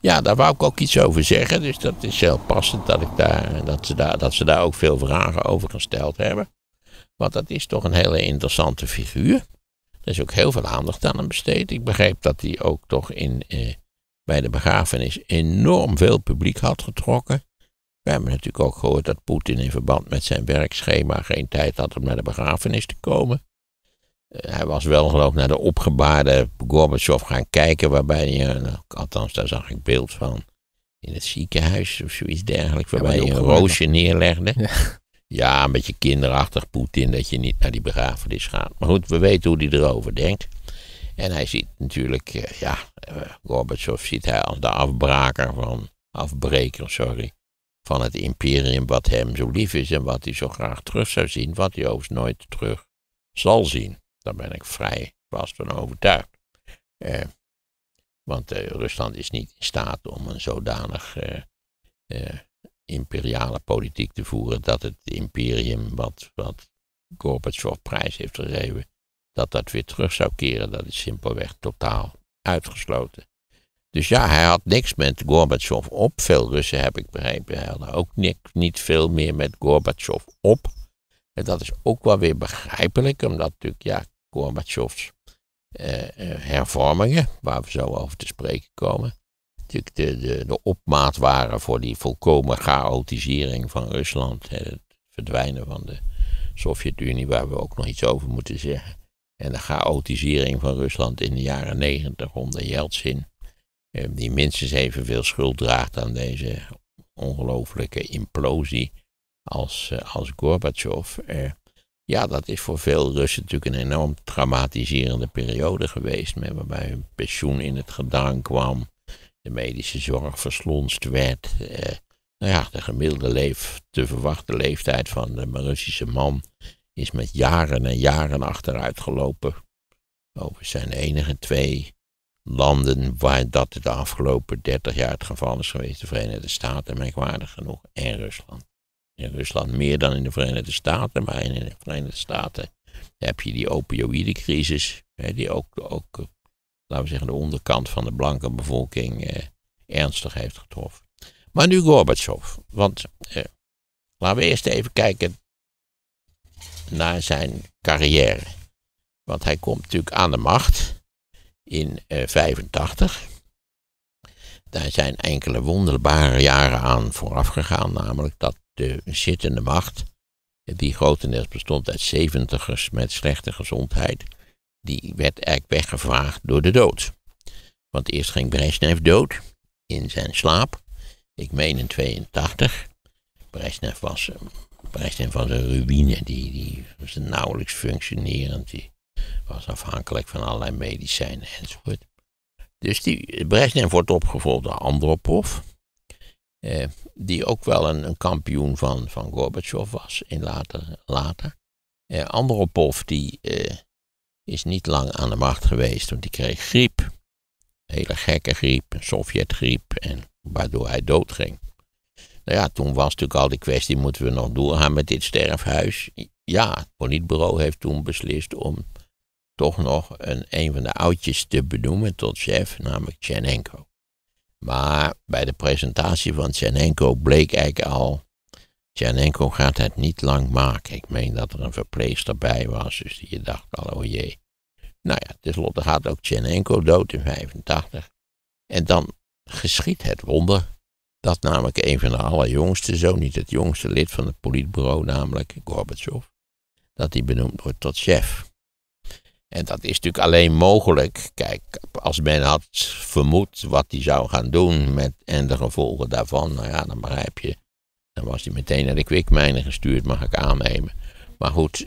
Ja, daar wou ik ook iets over zeggen. Dus dat is heel passend dat ze daar ook veel vragen over gesteld hebben. Want dat is toch een hele interessante figuur. Er is ook heel veel aandacht aan hem besteed. Ik begreep dat hij ook toch bij de begrafenis enorm veel publiek had getrokken. We hebben natuurlijk ook gehoord dat Poetin in verband met zijn werkschema geen tijd had om naar de begrafenis te komen. Hij was wel geloof ik naar de opgebaarde Gorbachev gaan kijken, waarbij hij, althans daar zag ik beeld van, in het ziekenhuis of zoiets dergelijks, waarbij hij een roosje neerlegde. Ja. Ja, een beetje kinderachtig Poetin dat je niet naar die begrafenis gaat. Maar goed, we weten hoe hij erover denkt. En hij ziet natuurlijk, Gorbachev ziet hij als de afbreker van het imperium wat hem zo lief is en wat hij zo graag terug zou zien, wat hij overigens nooit terug zal zien. Daar ben ik vrij vast van overtuigd. Want Rusland is niet in staat om een zodanig imperiale politiek te voeren dat het imperium wat Gorbachev prijs heeft gegeven, dat weer terug zou keren. Dat is simpelweg totaal uitgesloten. Dus ja, hij had niks met Gorbachev op. Veel Russen, heb ik begrepen, hadden ook niet veel meer met Gorbachev op. En dat is ook wel weer begrijpelijk, omdat natuurlijk, Gorbachevs hervormingen, waar we zo over te spreken komen, natuurlijk de opmaat waren voor die volkomen chaotisering van Rusland. Het verdwijnen van de Sovjet-Unie, waar we ook nog iets over moeten zeggen. En de chaotisering van Rusland in de jaren 90 onder Jeltsin, die minstens evenveel schuld draagt aan deze ongelooflijke implosie als Gorbachev. Dat is voor veel Russen natuurlijk een enorm traumatiserende periode geweest, waarbij hun pensioen in het gedrang kwam, de medische zorg verslonst werd. De gemiddelde te verwachte leeftijd van de Russische man is met jaren en jaren achteruit gelopen. Over zijn enige 2 landen waar dat de afgelopen 30 jaar het geval is geweest, de Verenigde Staten, merkwaardig genoeg, en Rusland. In Rusland meer dan in de Verenigde Staten, maar in de Verenigde Staten heb je die opioïdecrisis, die ook, laten we zeggen, de onderkant van de blanke bevolking ernstig heeft getroffen. Maar nu Gorbachev, want laten we eerst even kijken naar zijn carrière. Want hij komt natuurlijk aan de macht in 85. Daar zijn enkele wonderbare jaren aan vooraf gegaan, namelijk dat de zittende macht, die grotendeels bestond uit 70ers met slechte gezondheid, die werd eigenlijk weggevaagd door de dood. Want eerst ging Brezhnev dood in zijn slaap. Ik meen in 82. Brezhnev was een ruïne, die was nauwelijks functionerend, die was afhankelijk van allerlei medicijnen enzovoort. Dus Brezhnev wordt opgevolgd door Andropov, die ook wel een kampioen van Gorbachev was later. Andropov die is niet lang aan de macht geweest, want die kreeg griep. Een hele gekke griep, een Sovjetgriep, en waardoor hij doodging. Nou ja, toen was natuurlijk al die kwestie, moeten we nog doorgaan met dit sterfhuis? Ja, het politbureau heeft toen beslist om toch nog een van de oudjes te benoemen tot chef, namelijk Tchernenko. Maar bij de presentatie van Tchernenko bleek eigenlijk al, Tchernenko gaat het niet lang maken. Ik meen dat er een verpleegster bij was, dus je dacht al, oh jee. Nou ja, tenslotte gaat ook Tchernenko dood in 85. En dan geschiet het wonder dat namelijk een van de allerjongste, zo niet het jongste lid van het politbureau, namelijk Gorbachev, dat die benoemd wordt tot chef. En dat is natuurlijk alleen mogelijk, kijk, als men had vermoed wat hij zou gaan doen en de gevolgen daarvan, nou ja, dan begrijp je, dan was hij meteen naar de kwikmijnen gestuurd, mag ik aannemen. Maar goed,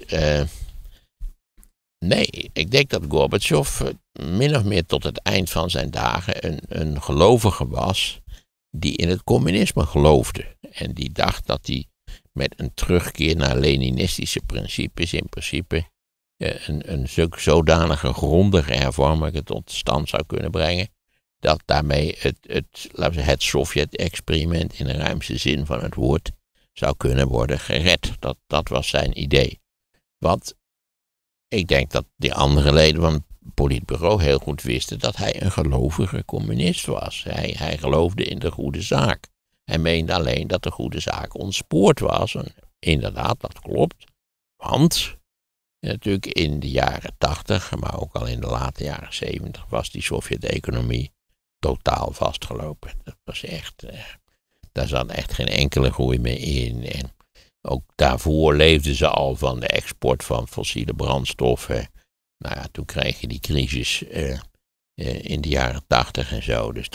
nee, ik denk dat Gorbachev min of meer tot het eind van zijn dagen een gelovige was die in het communisme geloofde. En die dacht dat hij met een terugkeer naar Leninistische principes in principe een zodanige grondige hervormingen tot stand zou kunnen brengen, dat daarmee het Sovjet-experiment in de ruimste zin van het woord zou kunnen worden gered. Dat was zijn idee. Want ik denk dat die andere leden van politbureau heel goed wisten dat hij een gelovige communist was. Hij geloofde in de goede zaak. Hij meende alleen dat de goede zaak ontspoord was. En inderdaad, dat klopt. Want natuurlijk in de jaren 80, maar ook al in de late jaren 70, was die Sovjet-economie totaal vastgelopen. Dat was echt, daar zat echt geen enkele groei meer in. En ook daarvoor leefden ze al van de export van fossiele brandstoffen. Nou ja, toen kreeg je die crisis in de jaren 80 en zo. Dus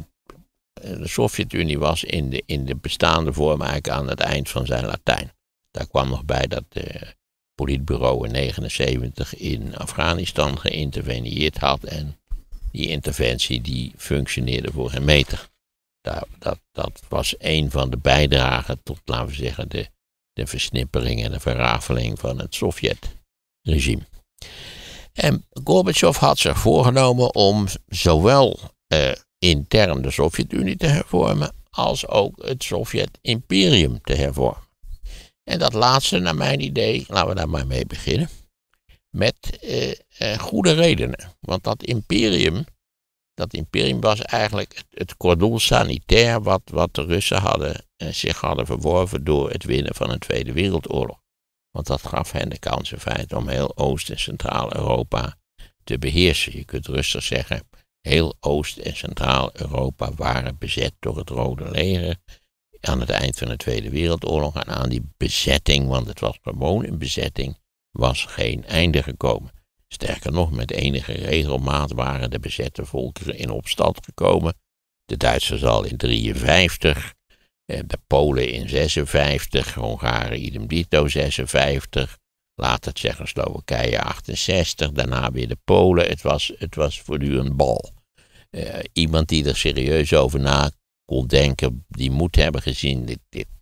de Sovjet-Unie was in de bestaande vorm eigenlijk aan het eind van zijn Latijn. Daar kwam nog bij dat de politbureau in 1979 in Afghanistan geïnterveneerd had. En die interventie die functioneerde voor geen meter. Dat was een van de bijdragen tot, laten we zeggen, de versnippering en de verrafeling van het Sovjet-regime. En Gorbachev had zich voorgenomen om zowel intern de Sovjet-Unie te hervormen als ook het Sovjet-imperium te hervormen. En dat laatste, naar mijn idee, laten we daar maar mee beginnen, met goede redenen. Want dat imperium was eigenlijk het cordon sanitair wat de Russen zich hadden verworven door het winnen van een Tweede Wereldoorlog. Want dat gaf hen de kans in feite om heel Oost- en Centraal-Europa te beheersen. Je kunt rustig zeggen, heel Oost- en Centraal-Europa waren bezet door het Rode Leger aan het eind van de Tweede Wereldoorlog. En aan die bezetting, want het was gewoon een bezetting, was geen einde gekomen. Sterker nog, met enige regelmaat waren de bezette volkeren in opstand gekomen. De Duitsers al in 1953, de Polen in 1956, Hongaren idem dito 1956, later Tsjechoslowakije 1968, daarna weer de Polen. Het was voortdurend bal. Iemand die er serieus over na kon denken, die moet hebben gezien,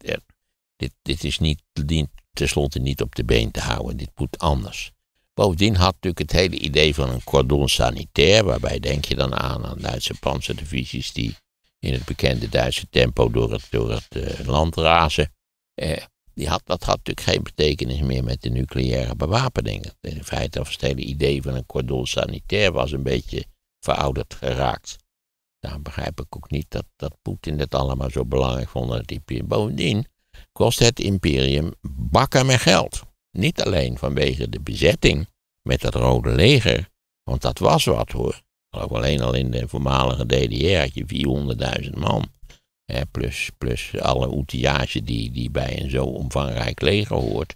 dit is niet, tenslotte niet op de been te houden, dit moet anders. Bovendien had natuurlijk het hele idee van een cordon sanitair, waarbij denk je dan aan Duitse panzerdivisies die in het bekende Duitse tempo door het land razen. Dat had natuurlijk geen betekenis meer met de nucleaire bewapening. In feite was het hele idee van een cordon sanitair was een beetje verouderd geraakt. Daarom begrijp ik ook niet dat Poetin het allemaal zo belangrijk vond. Het imperium. Bovendien kost het imperium bakken met geld. Niet alleen vanwege de bezetting met het Rode Leger, want dat was wat hoor. Alleen al in de voormalige DDR had je 400.000 man. Plus alle outillage die bij een zo omvangrijk leger hoort.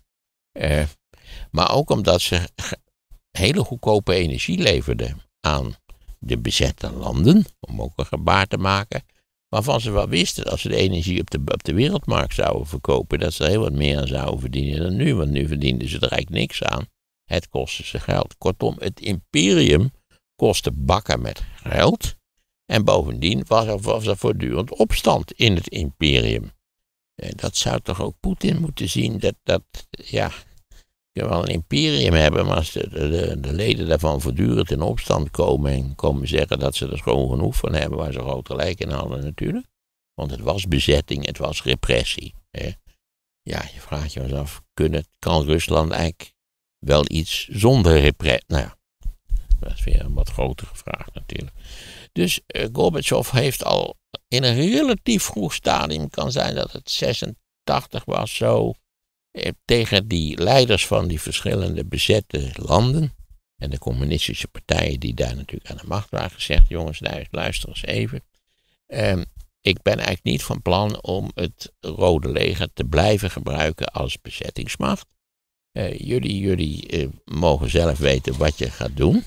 Maar ook omdat ze hele goedkope energie leverden aan de bezette landen, om ook een gebaar te maken, waarvan ze wel wisten dat ze de energie op de wereldmarkt zouden verkopen, dat ze er heel wat meer aan zouden verdienen dan nu, want nu verdienden ze er eigenlijk niks aan. Het kostte ze geld. Kortom, het imperium kostte bakken met geld en bovendien was er voortdurend opstand in het imperium. Dat zou toch ook Poetin moeten zien, je kan wel een imperium hebben, maar als de leden daarvan voortdurend in opstand komen en komen zeggen dat ze er gewoon genoeg van hebben, waar ze groot gelijk in hadden natuurlijk. Want het was bezetting, het was repressie. Ja, je vraagt je eens af, kan Rusland eigenlijk wel iets zonder repressie? Nou ja, dat is weer een wat grotere vraag natuurlijk. Dus Gorbachev heeft al in een relatief vroeg stadium, kan zijn dat het 86 was zo, tegen die leiders van die verschillende bezette landen en de communistische partijen die daar natuurlijk aan de macht waren gezegd, jongens, luister eens even. Ik ben eigenlijk niet van plan om het Rode Leger te blijven gebruiken als bezettingsmacht. Jullie mogen zelf weten wat je gaat doen.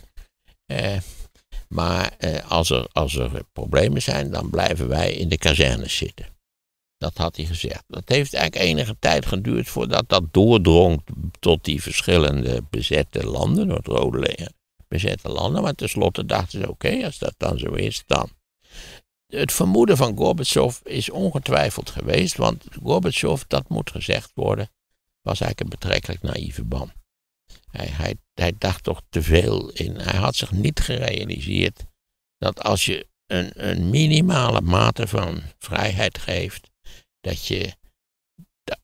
Maar als er problemen zijn, dan blijven wij in de kazernes zitten. Dat had hij gezegd. Dat heeft eigenlijk enige tijd geduurd voordat dat doordrong tot die verschillende bezette landen, door het Rode Leger bezette landen. Maar tenslotte dachten ze, oké, als dat dan zo is, dan. Het vermoeden van Gorbachev is ongetwijfeld geweest, want Gorbachev, dat moet gezegd worden, was eigenlijk een betrekkelijk naïeve man. Hij dacht toch te veel in. Hij had zich niet gerealiseerd dat als je een minimale mate van vrijheid geeft,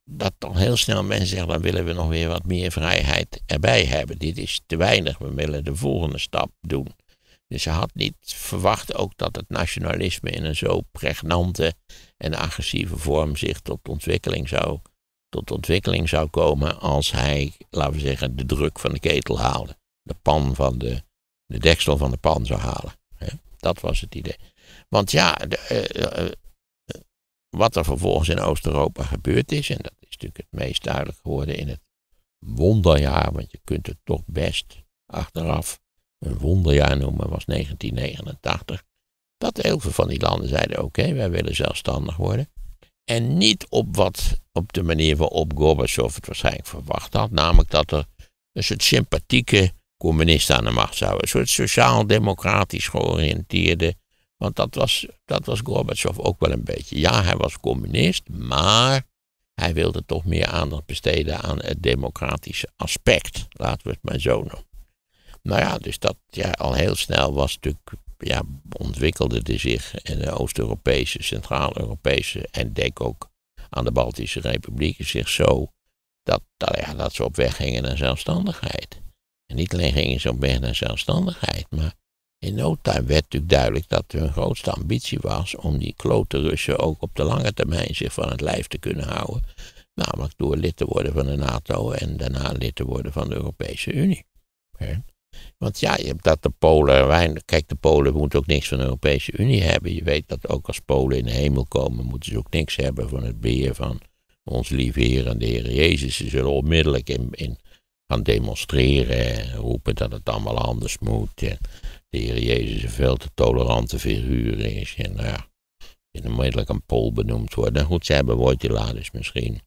dat dan heel snel mensen zeggen, dan willen we nog weer wat meer vrijheid erbij hebben. Dit is te weinig, we willen de volgende stap doen. Dus ze had niet verwacht ook dat het nationalisme in een zo pregnante en agressieve vorm zich tot ontwikkeling zou komen als hij, laten we zeggen, de druk van de ketel haalde. De deksel van de pan zou halen. Dat was het idee. Want ja, wat er vervolgens in Oost-Europa gebeurd is, en dat is natuurlijk het meest duidelijk geworden in het wonderjaar, want je kunt het toch best achteraf een wonderjaar noemen, was 1989. Dat heel veel van die landen zeiden, oké, wij willen zelfstandig worden. En niet op de manier waarop Gorbachev het waarschijnlijk verwacht had, namelijk dat er een soort sympathieke communisten aan de macht zouden. Een soort sociaal-democratisch georiënteerde. Want dat was Gorbachev ook wel een beetje. Ja, hij was communist, maar hij wilde toch meer aandacht besteden aan het democratische aspect. Laten we het maar zo noemen. Nou ja, dus dat al heel snel was natuurlijk, ontwikkelde er zich in de Oost-Europese, Centraal-Europese en denk ook aan de Baltische Republieken zich zo dat ze op weg gingen naar zelfstandigheid. En niet alleen gingen ze op weg naar zelfstandigheid, maar in no time werd natuurlijk duidelijk dat hun grootste ambitie was om die klote Russen ook op de lange termijn zich van het lijf te kunnen houden. Namelijk door lid te worden van de NATO en daarna lid te worden van de Europese Unie. Want ja, je hebt dat de Polen, kijk, de Polen moeten ook niks van de Europese Unie hebben. Je weet dat ook als Polen in de hemel komen, moeten ze ook niks hebben van het beheer van ons lieve Heer en de Heer Jezus. Ze zullen onmiddellijk in gaan demonstreren en roepen dat het allemaal anders moet. En de Heer Jezus een veel te tolerante figuur is. En nou ja, onmiddellijk een Pool benoemd worden. En goed, ze hebben Wojtyla dus misschien.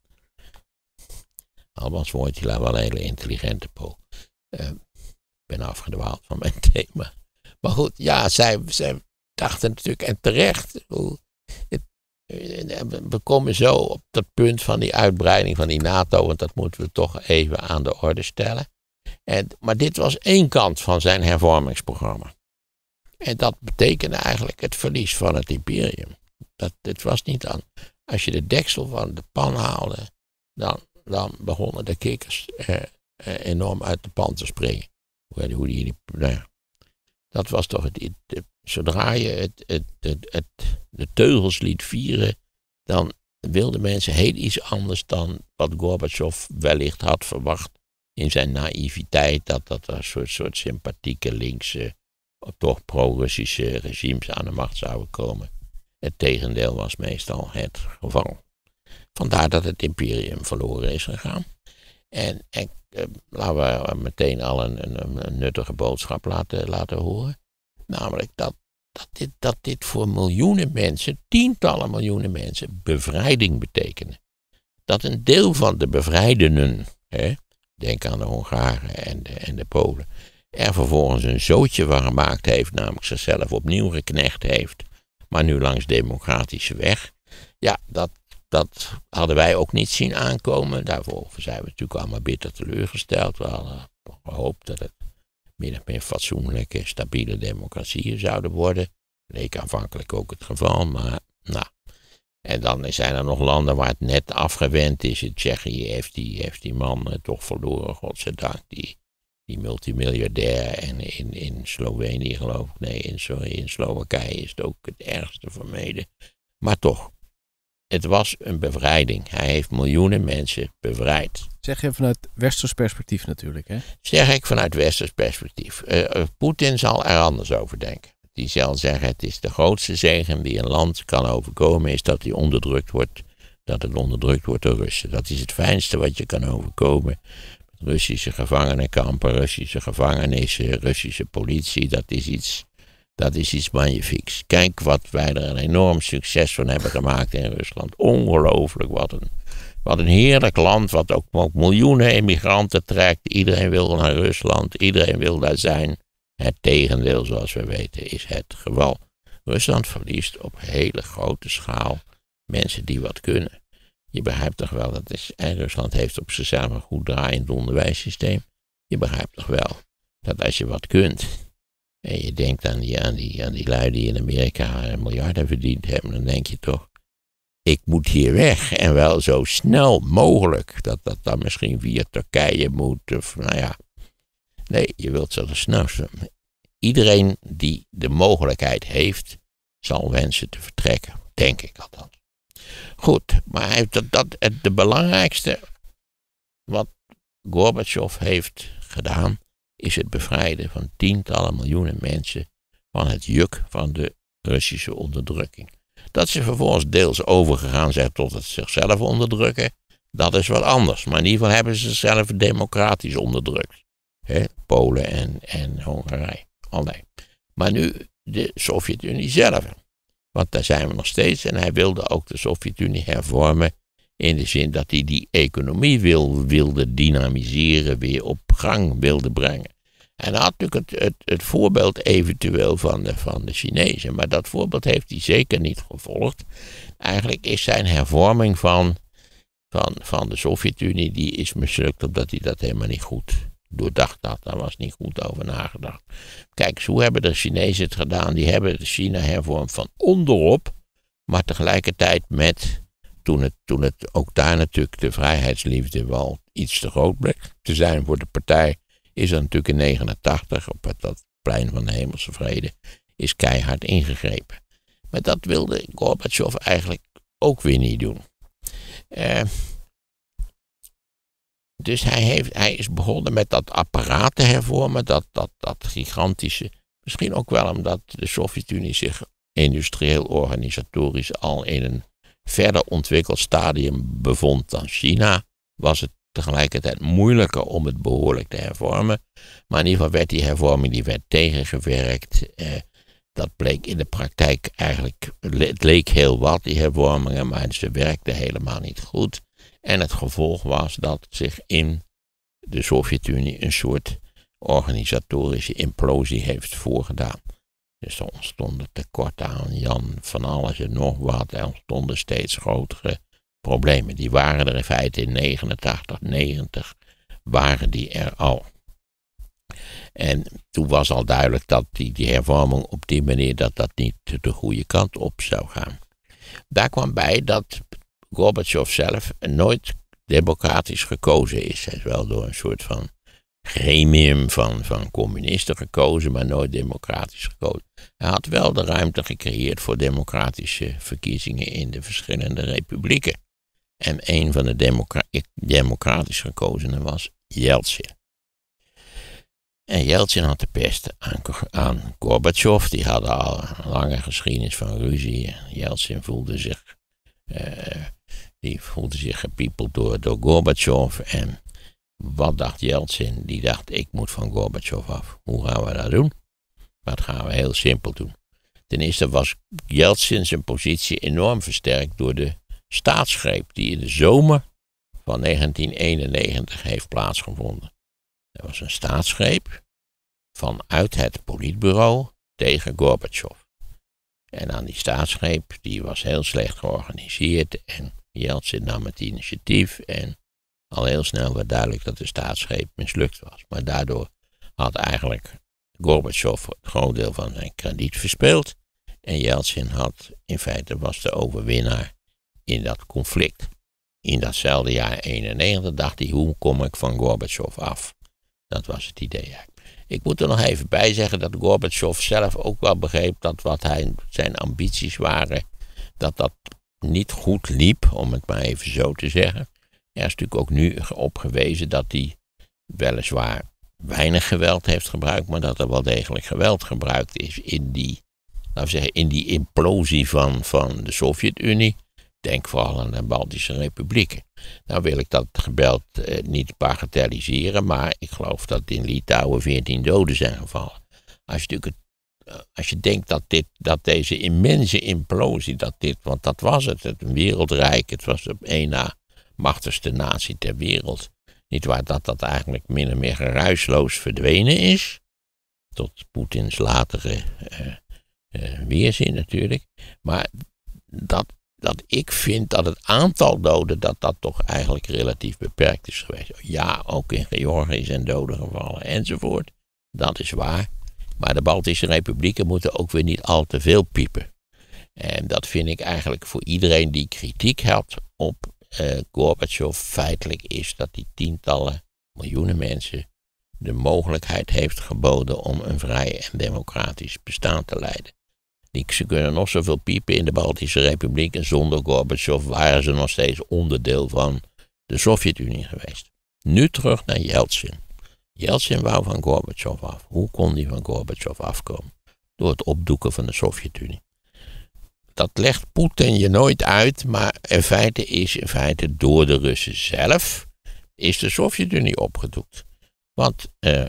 Al was Wojtyla wel een hele intelligente Pool. Ik ben afgedwaald van mijn thema. Maar goed, ja, zij dachten natuurlijk, en terecht, we komen zo op dat punt van die uitbreiding van die NATO, want dat moeten we toch even aan de orde stellen. Maar dit was één kant van zijn hervormingsprogramma. En dat betekende eigenlijk het verlies van het imperium. Het was niet aan. Als je de deksel van de pan haalde, dan begonnen de kikkers enorm uit de pan te springen. Dat was toch zodra je de teugels liet vieren, dan wilden mensen heel iets anders dan wat Gorbachev wellicht had verwacht in zijn naïviteit, dat er een soort sympathieke linkse, toch pro-Russische regimes aan de macht zouden komen. Het tegendeel was meestal het geval. Vandaar dat het imperium verloren is gegaan. En laten we meteen al een nuttige boodschap laten horen. Namelijk dat dit voor miljoenen mensen, tientallen miljoenen mensen, bevrijding betekende. Dat een deel van de bevrijdenen, denk aan de Hongaren en de Polen, er vervolgens een zootje van gemaakt heeft, namelijk zichzelf opnieuw geknecht heeft, maar nu langs democratische weg. Ja, dat hadden wij ook niet zien aankomen. Daarvoor zijn we natuurlijk allemaal bitter teleurgesteld. We hadden gehoopt dat het min of meer fatsoenlijke, stabiele democratieën zouden worden. Leek aanvankelijk ook het geval, maar nou. En dan zijn er nog landen waar het net afgewend is. In Tsjechië heeft die man toch verloren, godzijdank. Die multimiljardair. En in Slovenië geloof ik. Nee, in Slowakije is het ook het ergste vermeden. Maar toch. Het was een bevrijding. Hij heeft miljoenen mensen bevrijd. Zeg je vanuit westers perspectief natuurlijk, hè? Zeg ik vanuit westers perspectief. Poetin zal er anders over denken. Die zal zeggen, het is de grootste zegen die een land kan overkomen, is dat hij onderdrukt wordt. Dat het onderdrukt wordt door Russen. Dat is het fijnste wat je kan overkomen. Russische gevangenenkampen, Russische gevangenissen, Russische politie, dat is iets magnifieks. Kijk wat wij er een enorm succes van hebben gemaakt in Rusland. Ongelooflijk, wat een heerlijk land, wat ook miljoenen emigranten trekt. Iedereen wil naar Rusland, iedereen wil daar zijn. Het tegendeel, zoals we weten, is het geval. Rusland verliest op hele grote schaal mensen die wat kunnen. Je begrijpt toch wel, Rusland heeft op zichzelf een goed draaiend onderwijssysteem. Je begrijpt toch wel dat als je wat kunt en je denkt aan die lui die in Amerika miljarden verdiend hebben, dan denk je toch, ik moet hier weg en wel zo snel mogelijk. Dat dan misschien via Turkije moet. Of nou ja. Nee, je wilt zo snel. Iedereen die de mogelijkheid heeft, zal wensen te vertrekken. Denk ik althans. Goed, maar hij heeft de belangrijkste wat Gorbachev heeft gedaan, is het bevrijden van tientallen miljoenen mensen van het juk van de Russische onderdrukking. Dat ze vervolgens deels overgegaan zijn tot het zichzelf onderdrukken, dat is wat anders. Maar in ieder geval hebben ze zichzelf democratisch onderdrukt. Polen en Hongarije. Allerlei. Maar nu de Sovjet-Unie zelf. Want daar zijn we nog steeds. En hij wilde ook de Sovjet-Unie hervormen. In de zin dat hij die economie wilde dynamiseren. Weer op gang wilde brengen. En hij had natuurlijk het voorbeeld eventueel van de Chinezen. Maar dat voorbeeld heeft hij zeker niet gevolgd. Eigenlijk is zijn hervorming van de Sovjet-Unie. Die is mislukt omdat hij dat helemaal niet goed doordacht had. Daar was niet goed over nagedacht. Kijk eens, hoe hebben de Chinezen het gedaan? Die hebben China hervormd van onderop. Maar tegelijkertijd toen het ook daar natuurlijk de vrijheidsliefde wel iets te groot bleek te zijn voor de partij, is er natuurlijk in 1989 op dat plein van de Hemelse Vrede is keihard ingegrepen. Maar dat wilde Gorbachev eigenlijk ook weer niet doen. Dus hij is begonnen met dat apparaat te hervormen, dat gigantische. Misschien ook wel omdat de Sovjet-Unie zich industrieel organisatorisch al in een verder ontwikkeld stadium bevond dan China, was het tegelijkertijd moeilijker om het behoorlijk te hervormen. Maar in ieder geval werd die hervorming tegengewerkt. Dat bleek in de praktijk eigenlijk, het leek heel wat, die hervormingen, maar ze werkten helemaal niet goed. En het gevolg was dat zich in de Sovjet-Unie een soort organisatorische implosie heeft voorgedaan. Dus er ontstonden tekorten aan Jan van alles en nog wat. Er ontstonden steeds grotere problemen. Die waren er in feite in 89, 90 waren die er al. En toen was al duidelijk dat die hervorming op die manier dat niet de goede kant op zou gaan. Daar kwam bij dat Gorbachev zelf nooit democratisch gekozen is. Hij is wel door een soort van gremium van communisten gekozen, maar nooit democratisch gekozen. Hij had wel de ruimte gecreëerd voor democratische verkiezingen in de verschillende republieken. En een van de democratisch gekozenen was Yeltsin. En Yeltsin had de pest aan Gorbachev. Die hadden al een lange geschiedenis van ruzie. Yeltsin voelde zich gepiepeld door Gorbachev. En wat dacht Yeltsin? Die dacht, ik moet van Gorbachev af. Hoe gaan we dat doen? Dat gaan we heel simpel doen. Ten eerste was Yeltsin zijn positie enorm versterkt door de staatsgreep die in de zomer van 1991 heeft plaatsgevonden. Er was een staatsgreep vanuit het politbureau tegen Gorbachev. En aan die staatsgreep, die was heel slecht georganiseerd en Yeltsin nam het initiatief en al heel snel werd duidelijk dat de staatsgreep mislukt was. Maar daardoor had eigenlijk Gorbachev het groot deel van zijn krediet verspeeld en Yeltsin in feite was de overwinnaar in dat conflict. In datzelfde jaar 91 dacht hij, hoe kom ik van Gorbachev af? Dat was het idee. Ik moet er nog even bij zeggen dat Gorbachev zelf ook wel begreep dat wat zijn ambities waren, dat niet goed liep, om het maar even zo te zeggen. Er is natuurlijk ook nu op gewezen dat hij weliswaar weinig geweld heeft gebruikt, maar dat er wel degelijk geweld gebruikt is in die implosie van de Sovjet-Unie. Denk vooral aan de Baltische Republieken. Nou wil ik dat geweld niet bagatelliseren, maar ik geloof dat in Litouwen 14 doden zijn gevallen. Als je denkt dat deze immense implosie, want dat was het, een wereldrijk, het was de één na machtigste natie ter wereld, niet waar dat eigenlijk min of meer geruisloos verdwenen is, tot Poetins latere weerzin natuurlijk, maar dat ik vind dat het aantal doden, dat toch eigenlijk relatief beperkt is geweest. Ja, ook in Georgië zijn doden gevallen enzovoort. Dat is waar. Maar de Baltische Republieken moeten ook weer niet al te veel piepen. En dat vind ik eigenlijk voor iedereen die kritiek had op Gorbachev feitelijk is dat die tientallen miljoenen mensen de mogelijkheid heeft geboden om een vrij en democratisch bestaan te leiden. Ze kunnen nog zoveel piepen in de Baltische Republiek en zonder Gorbachev waren ze nog steeds onderdeel van de Sovjet-Unie geweest. Nu terug naar Yeltsin. Yeltsin wou van Gorbachev af. Hoe kon hij van Gorbachev afkomen? Door het opdoeken van de Sovjet-Unie. Dat legt Poetin je nooit uit, maar in feite door de Russen zelf is de Sovjet-Unie opgedoekt. Want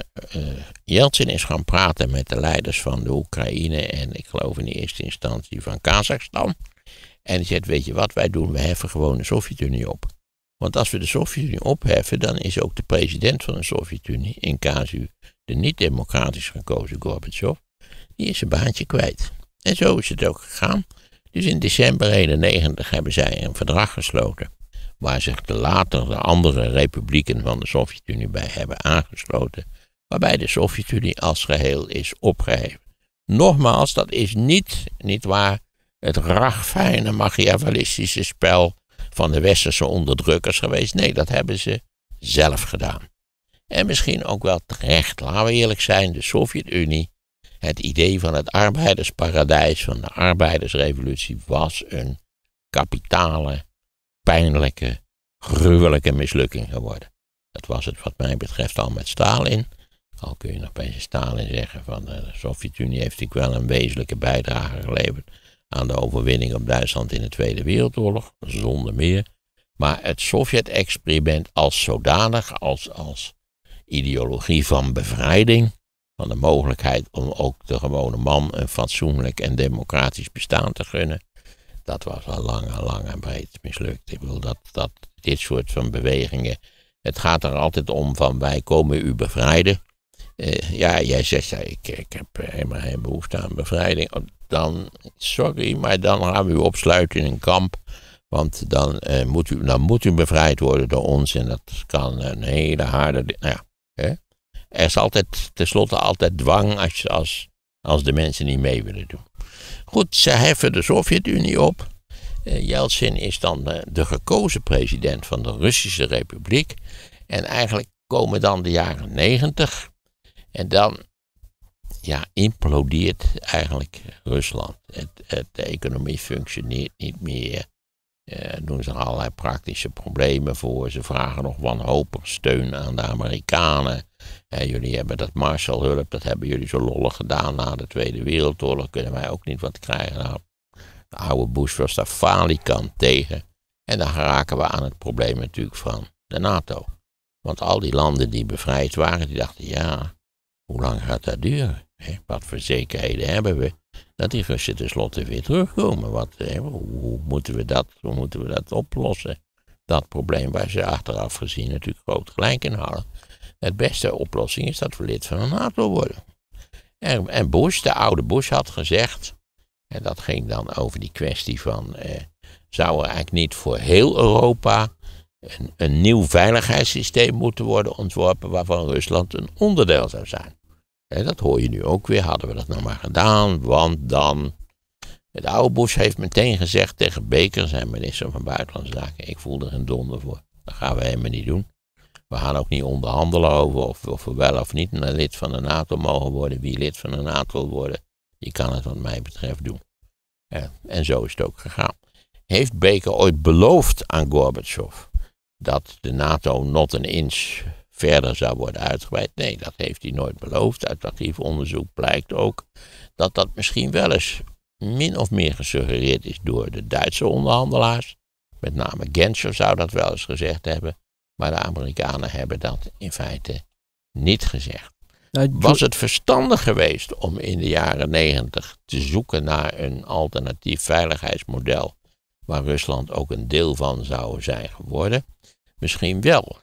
Yeltsin is gaan praten met de leiders van de Oekraïne en ik geloof in de eerste instantie van Kazachstan. En die zegt, weet je wat wij doen? We heffen gewoon de Sovjet-Unie op. Want als we de Sovjet-Unie opheffen, dan is ook de president van de Sovjet-Unie, in casu de niet-democratisch gekozen Gorbachev, die is zijn baantje kwijt. En zo is het ook gegaan. Dus in december 1991 hebben zij een verdrag gesloten, waar zich later de andere republieken van de Sovjet-Unie bij hebben aangesloten, waarbij de Sovjet-Unie als geheel is opgeheven. Nogmaals, dat is niet waar het ragfijne machiavellistische spel van de westerse onderdrukkers geweest. Nee, dat hebben ze zelf gedaan. En misschien ook wel terecht, laten we eerlijk zijn, de Sovjet-Unie, het idee van het arbeidersparadijs, van de arbeidersrevolutie, was een kapitale, pijnlijke, gruwelijke mislukking geworden. Dat was het wat mij betreft al met Stalin. Al kun je nog bij Stalin zeggen van de Sovjet-Unie heeft natuurlijk wel een wezenlijke bijdrage geleverd aan de overwinning op Duitsland in de Tweede Wereldoorlog, zonder meer. Maar het Sovjet-experiment als zodanig, als ideologie van bevrijding, van de mogelijkheid om ook de gewone man een fatsoenlijk en democratisch bestaan te gunnen, dat was al lang en breed mislukt. Ik bedoel dat dit soort van bewegingen, het gaat er altijd om van wij komen u bevrijden. Ja, jij zegt, ja, ik heb helemaal geen behoefte aan bevrijding. Dan, sorry, maar dan gaan we u opsluiten in een kamp. Want dan moet u bevrijd worden door ons. En dat kan een hele harde. Nou ja, hè? Er is altijd, tenslotte altijd dwang als de mensen niet mee willen doen. Goed, ze heffen de Sovjet-Unie op. Yeltsin is dan de gekozen president van de Russische Republiek. En eigenlijk komen dan de jaren 90. En dan implodeert eigenlijk Rusland. De economie functioneert niet meer. Doen ze allerlei praktische problemen voor. Ze vragen nog wanhopig steun aan de Amerikanen. Jullie hebben dat Marshallhulp, dat hebben jullie zo lollig gedaan na de Tweede Wereldoorlog. Kunnen wij ook niet wat krijgen? Nou, de oude Bush was daar falikant tegen. En dan geraken we aan het probleem natuurlijk van de NATO. Want al die landen die bevrijd waren, die dachten, ja, hoe lang gaat dat duren? Wat voor zekerheden hebben we dat die Russen tenslotte weer terugkomen? Hoe moeten we dat oplossen? Dat probleem waar ze achteraf gezien natuurlijk groot gelijk in hadden. Het beste oplossing is dat we lid van de NATO worden. En Bush, de oude Bush, had gezegd, en dat ging dan over die kwestie van, zou er eigenlijk niet voor heel Europa een nieuw veiligheidssysteem moeten worden ontworpen waarvan Rusland een onderdeel zou zijn. Dat hoor je nu ook weer, hadden we dat nou maar gedaan, want dan. De oude Bush heeft meteen gezegd tegen Baker, zijn minister van Buitenlandse Zaken, ik voel er een donder voor. Dat gaan we helemaal niet doen. We gaan ook niet onderhandelen over of we wel of niet een lid van de NATO mogen worden. Wie lid van de NATO wil worden, die kan het wat mij betreft doen. En zo is het ook gegaan. Heeft Baker ooit beloofd aan Gorbachev dat de NATO not een inch verder zou worden uitgebreid? Nee, dat heeft hij nooit beloofd. Uit archiefonderzoek blijkt ook dat dat misschien wel eens min of meer gesuggereerd is door de Duitse onderhandelaars. Met name Genscher zou dat wel eens gezegd hebben. Maar de Amerikanen hebben dat in feite niet gezegd. Was het verstandig geweest om in de jaren 90 te zoeken naar een alternatief veiligheidsmodel waar Rusland ook een deel van zou zijn geworden? Misschien wel.